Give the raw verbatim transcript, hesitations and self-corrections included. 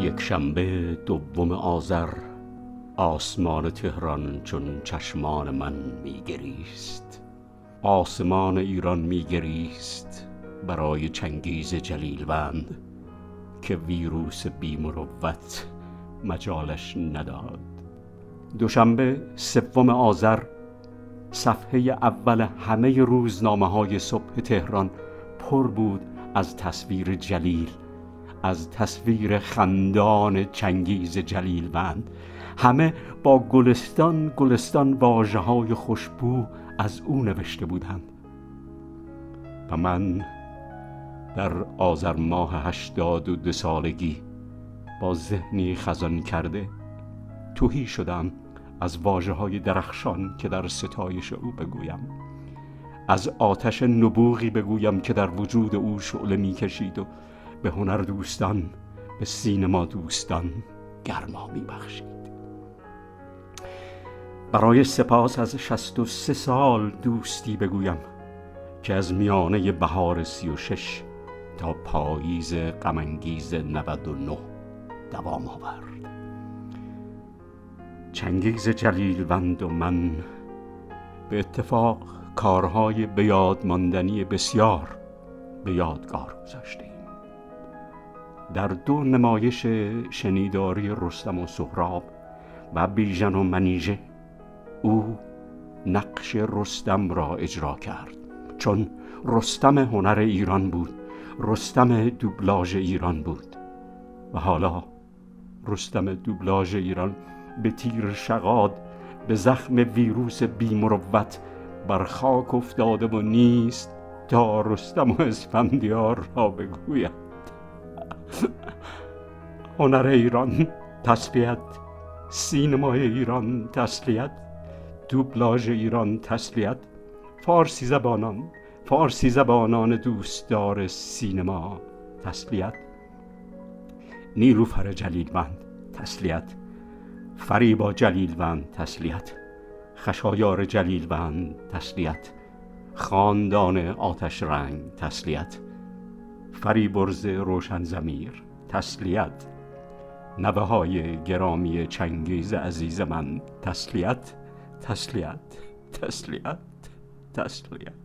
یک شنبه دوم آذر آسمان تهران چون چشمان من میگریست. آسمان ایران میگریست برای چنگیز جلیلوند که ویروس بی‌مروت مجالش نداد. دوشنبه سوم آذر صفحه اول همه روزنامه‌های صبح تهران پر بود از تصویر جلیل، از تصویر خندان چنگیز جلیلوند. همه با گلستان گلستان واژه‌های خوشبو از او نوشته بودند و من در آذر ماه هشتاد و دو سالگی با ذهنی خزان کرده تهی شدم از واژه‌های درخشان که در ستایش او بگویم، از آتش نبوغی بگویم که در وجود او شعله می‌کشید و به هنر دوستان، به سینما دوستان گرما می‌بخشید. برای سپاس از شصت و سه سال دوستی بگویم که از میانه بهار سی و شش تا پاییز غم‌انگیز نود و نه دوام آورد. چنگیز جلیلوند و من به اتفاق کارهای به یاد ماندنی بسیار به یادگار گذاشتیم. در دو نمایش شنیداری رستم و سهراب و بیژن و منیژه او نقش رستم را اجرا کرد، چون رستم هنر ایران بود، رستم دوبلاژ ایران بود. و حالا رستم دوبلاژ ایران به تیر شغاد، به زخم ویروس بی‌مروت بر خاک افتاده و نیست تا رستم و اسفندیار را بگوید. هنر ایران تسلیت، سینمای ایران تسلیت، دوبلاژ ایران تسلیت، فارسی زبانان فارسی زبانان دوستدار سینما تسلیت، نیلوفر جلیلوند تسلیت، فریبا جلیلوند تسلیت، خشایار جلیلوند تسلیت، خاندان آتش رنگ تسلیت، فریبرز روشن ضمیر تسلیت، نوه های گرامی چنگیز عزیز من تسلیت، تسلیت، تسلیت، تسلیت.